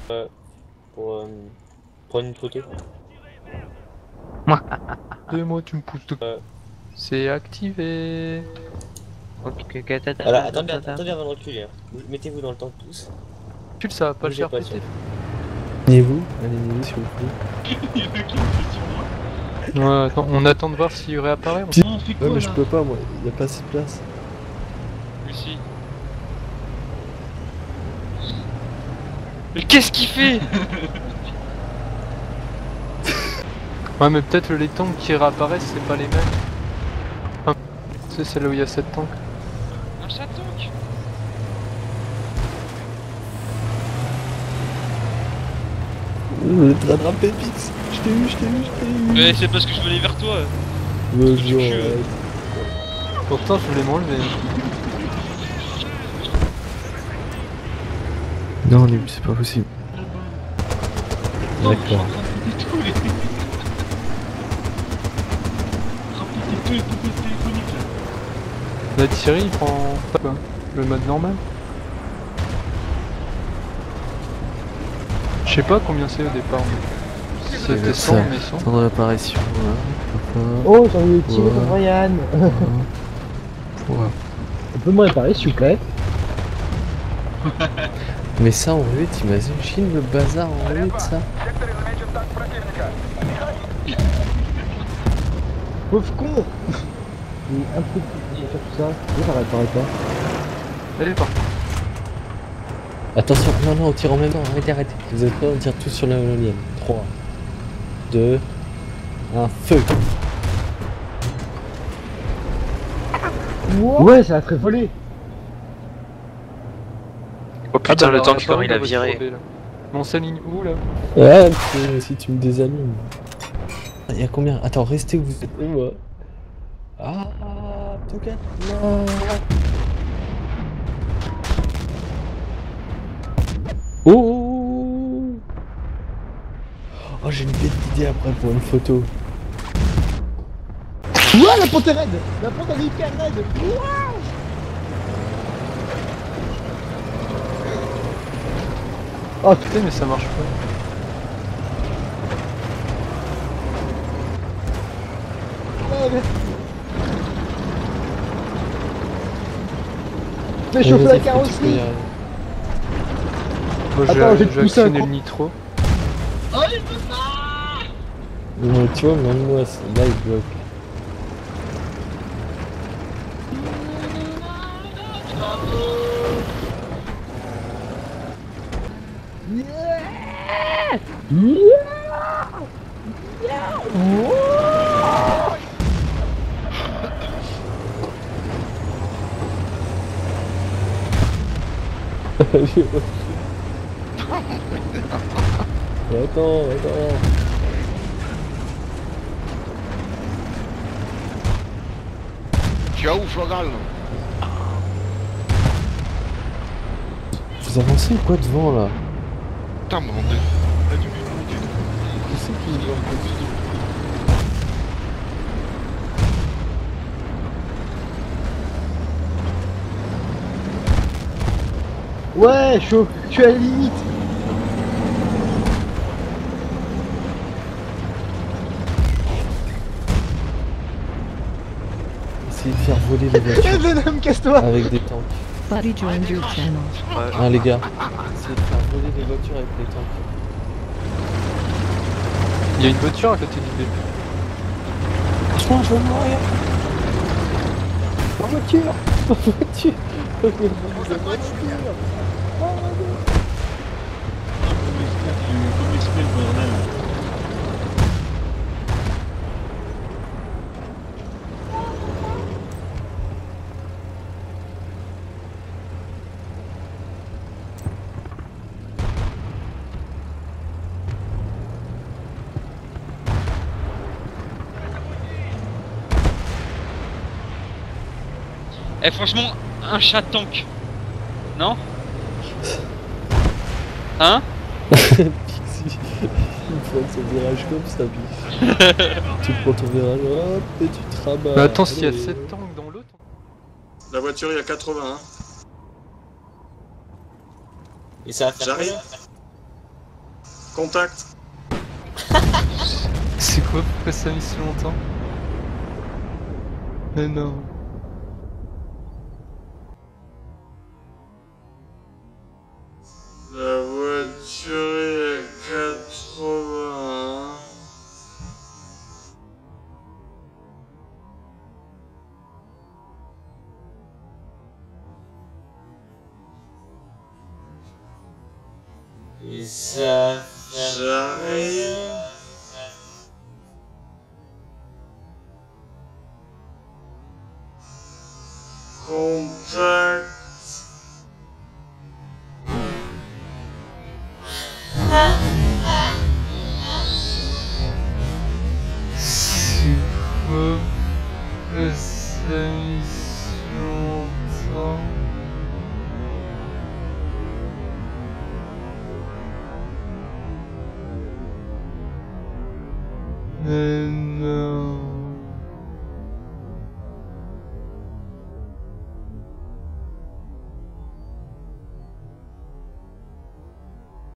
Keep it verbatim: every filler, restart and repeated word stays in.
Euh, pour euh, prendre une photo. Et moi tu me pousses de... Euh, C'est activé. Ok, ok, voilà, attendez, attendez avant de reculer. Hein. Mettez-vous dans le temps tous. Tu le ça va pas le Bougez faire pas, péter. Alignez-vous, alignez-vous s'il vous plaît. Il y en a qui me fait sur moi. Ouais, attends, on attend de voir s'il réapparaît. On... Oh, on fait Ouais, quoi mais là? je peux pas, moi, y a pas assez de place. Lucie. Mais qu'est-ce qu'il fait? Ouais, mais peut-être les tanks qui réapparaissent, c'est pas les mêmes. Enfin, tu sais, c'est là où il y a sept tanks. Un chatonk. Ouh, t'as rattrapé Pix. Je t'ai eu, je t'ai eu, je t'ai eu. Mais c'est parce que je venais vers toi. Ouais, du genre, cul, ouais. Pourtant, je voulais m'enlever. Non, Lib, c'est pas possible. Non, D'accord. je suis en train de péter tous les... En train de péter tous les couples téléphoniques là. La Thierry, il prend pas quoi, le mode normal. Je sais pas combien c'est au départ. mais C'était cent, ça. mais cent. Temps de réapparition, voilà. Oh, j'ai envie de tirer Ouais. contre Ryan. Ouais. On peut me réparer s'il vous plaît? Mais ça en huit, t'imagines le bazar en huit, ça? Pauvre con. Il est un peu plus pour faire tout ça. Pourquoi ça réparait pas? Allez, part. Attention, non, non, on tire en même temps, arrêtez, arrêtez. Vous êtes prêts, on tire tous sur la ligne. trois, deux, un, feu. Ouais, ça a très volé. Oh putain, Ah bah, le alors, tank pas comment il a voiture viré. B, là. Mais on s'aligne où là? Ouais, putain, si tu me désalignes. Il y a combien? Attends, restez où vous êtes. Et moi. Ah, tout cas. Non. Oh. Oh, j'ai une bête d'idée après pour une photo. Ouah, la pente est raide. La pente elle est hyper raide. Ouah. Oh putain, mais ça marche pas. Ah, mais... Fais chauffer la Vas-y, tu peux y carrosserie. arriver. Moi, Attends, j'ai je vais te j'ai pousser un actionné coup. le nitro. Oh, il peut pas. Mais tu vois, même moi, c'est- là, il bloque. Yeah. Yeah. Yeah. Ouah. Attends, attends. Ciao, Flogal. Vous avancez ou quoi devant là? Putain, mon dieu. Pas du tout, du tout. Qui c'est qui est Ouais, chaud. Je suis à la limite. Essayez de faire voler les voitures Venom, casse-toi. avec des tanks. Buddy joined your channel. Ah les gars, essayez de faire voler les voitures avec les tanks. Il y a une voiture à côté du B. Franchement, je veux mourir. En voiture. En voiture. En voiture. Comme exprès le bordel. Eh franchement, un chat tank. Non? Hein? Pixie, une fois que ce virage comme ça, biche. Tu prends ton virage, hop, et tu te rabats. Mais attends, s'il y a Allez. sept tanks dans l'autre. La voiture, il y a quatre-vingts. Hein. Et ça va faire J'arrive. combien? Contact. C'est quoi? Pourquoi ça a mis si longtemps? Mais non. La voiture est à quatre-vingts. Et ça... J'arrive. Contact. C'est quoi? Pourquoi ça a mis si longtemps? Mais